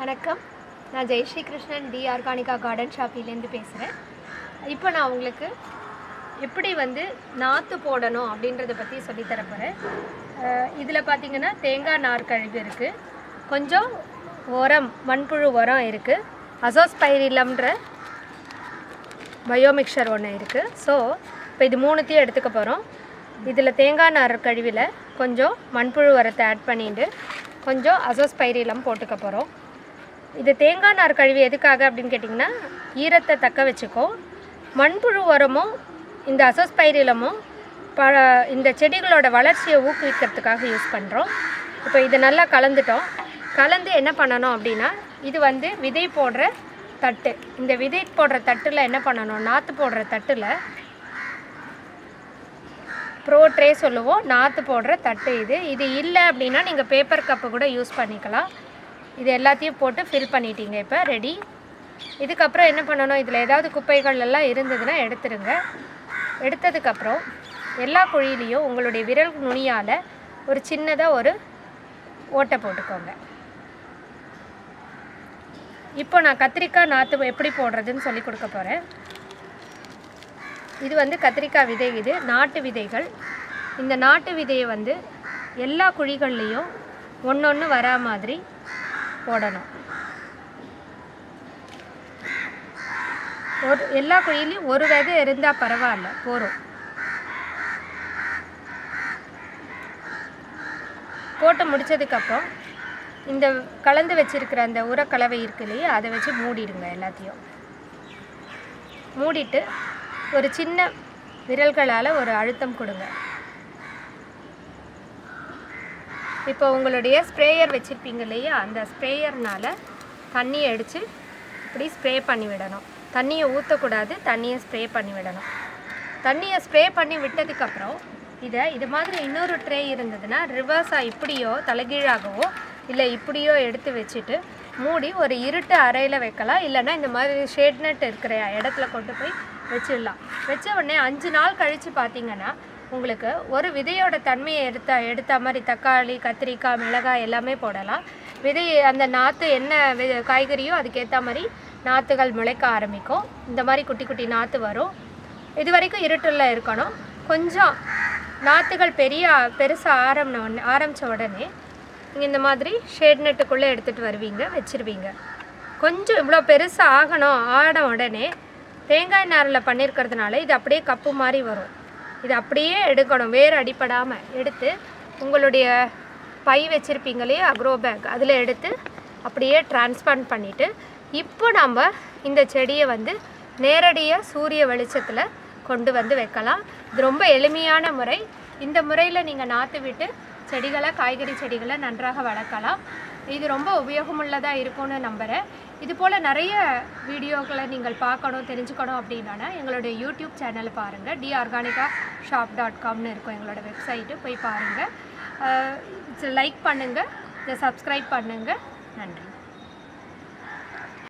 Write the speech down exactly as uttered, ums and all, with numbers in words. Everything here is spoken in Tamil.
வணக்கம். நான் Jayashree Krishnan the Organica garden ஷாப்பிலேருந்து பேசுகிறேன். இப்போ நான் உங்களுக்கு எப்படி வந்து நாற்று போடணும் அப்படின்றத பற்றி சொல்லித்தரப்போகிறேன். இதில் பார்த்திங்கன்னா தேங்காய் நார் கழிவு இருக்குது, கொஞ்சம் உரம் மண்புழு உரம் இருக்குது, அசோஸ்பைரிலம்ன்ற பயோமிக்சர் ஒன்று இருக்குது. ஸோ இப்போ இது மூணுத்தையும் எடுத்துக்க போகிறோம். இதில் தேங்காய் நார் கழிவில் கொஞ்சம் மண்புழு உரத்தை ஆட் பண்ணிட்டு கொஞ்சம் அசோஸ்பைரிலம் போட்டுக்க போகிறோம். இது தேங்காய் நார் கழிவு எதுக்காக அப்படின்னு கேட்டிங்கன்னா, ஈரத்தை தக்க வச்சுக்கும். மண்புழு உரமும் இந்த அசோஸ்பைரிலமும் ப இந்த செடிகளோட வளர்ச்சியை ஊக்குவிக்கிறதுக்காக யூஸ் பண்ணுறோம். இப்போ இது நல்லா கலந்துட்டோம். கலந்து என்ன பண்ணணும் அப்படின்னா, இது வந்து விதை போடுற தட்டு. இந்த விதை போடுற தட்டில் என்ன பண்ணணும், நாற்று போடுற தட்டில் ப்ரோ ட்ரே சொல்லுவோம், நாற்று போடுற தட்டு இது. இது இல்லை அப்படின்னா நீங்கள் பேப்பர் கப்பு கூட யூஸ் பண்ணிக்கலாம். இது எல்லாத்தையும் போட்டு ஃபில் பண்ணிட்டீங்க. இப்போ ரெடி. இதுக்கப்புறம் என்ன பண்ணணும், இதில் ஏதாவது குப்பைகள் எல்லாம் இருந்ததுன்னா எடுத்துருங்க. எடுத்ததுக்கப்புறம் எல்லா குழியிலையும் உங்களுடைய விரல் நுனியால் ஒரு சின்னதாக ஒரு ஓட்டை போட்டுக்கோங்க. இப்போ நான் கத்திரிக்காய் நாற்று எப்படி போடுறதுன்னு சொல்லி கொடுக்க போகிறேன். இது வந்து கத்திரிக்காய் விதை, இது நாட்டு விதைகள். இந்த நாட்டு விதையை வந்து எல்லா குழிகள்லேயும் ஒன்று ஒன்று வரா மாதிரி போடணும். ஒரு எல்லா குழியிலையும் ஒரு விதை இருந்தால் பரவாயில்ல, போகிறோம். போட்டு முடித்ததுக்கப்புறம் இந்த கலந்து வச்சுருக்கிற அந்த உரக்கலவை இருக்கு இல்லையா, அதை வச்சு மூடிடுங்க. எல்லாத்தையும் மூடிட்டு ஒரு சின்ன விரல்களால் ஒரு அழுத்தம் கொடுங்க. இப்போ உங்களுடைய ஸ்ப்ரேயர் வச்சுருப்பீங்க இல்லையா, அந்த ஸ்ப்ரேயர்னால் தண்ணியை அடித்து இப்படி ஸ்ப்ரே பண்ணி விடணும். தண்ணியை ஊற்றக்கூடாது, தண்ணியை ஸ்ப்ரே பண்ணி விடணும். தண்ணியை ஸ்ப்ரே பண்ணி விட்டதுக்கப்புறம் இதை இது மாதிரி இன்னொரு ட்ரே இருந்ததுன்னா ரிவர்ஸாக இப்படியோ தலைகீழாகவோ இல்லை இப்படியோ எடுத்து வச்சுட்டு மூடி ஒரு இருட்டு அறையில் வைக்கலாம். இல்லைன்னா இந்த மாதிரி ஷேட் நட் இருக்கிற இடத்துல கொண்டு போய் வச்சிடலாம். வச்ச உடனே அஞ்சு நாள் கழித்து பார்த்திங்கன்னா உங்களுக்கு ஒரு விதையோட தன்மையை எடுத்த எடுத்த மாதிரி தக்காளி, கத்திரிக்காய், மிளகாய் எல்லாமே போடலாம். விதை அந்த நாற்று என்ன வி காய்கறியோ அதுக்கேற்ற மாதிரி நாற்றுகள் முளைக்க ஆரம்பிக்கும். இந்த மாதிரி குட்டி குட்டி நாற்று வரும். இது வரைக்கும் இருட்டில் இருக்கணும். கொஞ்சம் நாற்றுகள் பெரிய பெருசாக ஆரம்ப ஆரம்பித்த உடனே நீங்கள் இந்த மாதிரி ஷேட் நெட்டுக்குள்ளே எடுத்துகிட்டு வருவீங்க, வச்சுருவீங்க. கொஞ்சம் இவ்வளோ பெருசாக ஆகணும். ஆன உடனே தேங்காய் நாரில் பண்ணியிருக்கிறதுனால இது அப்படியே கப்பு மாதிரி வரும். இது அப்படியே எடுக்கணும், வேறு அடிப்படாமல் எடுத்து உங்களுடைய பை வச்சுருப்பீங்களே அக்ரோ பேக், அதில் எடுத்து அப்படியே டிரான்ஸ்பிளான்ட் பண்ணிவிட்டு இப்போ நம்ம இந்த செடியை வந்து நேரடியாக சூரிய வெளிச்சத்தில் கொண்டு வந்து வைக்கலாம். இது ரொம்ப எளிமையான முறை. இந்த முறையில் நீங்கள் நாற்று விட்டு செடிகளை, காய்கறி செடிகளை நன்றாக வளர்க்கலாம். இது ரொம்ப உபயோகமுள்ளதாக இருக்கும்னு நம்புகிறேன். இது போல் நிறைய வீடியோக்களை நீங்கள் பார்க்கணும், தெரிஞ்சுக்கணும் அப்படின்னா எங்களுடைய யூடியூப் சேனலை பாருங்கள். டி ஆர்கானிகா ஷாப் டாட் காம்னு இருக்கும் எங்களோட வெப்சைட்டு, போய் பாருங்கள். லைக் பண்ணுங்கள், இதை சப்ஸ்கிரைப் பண்ணுங்கள். நன்றி.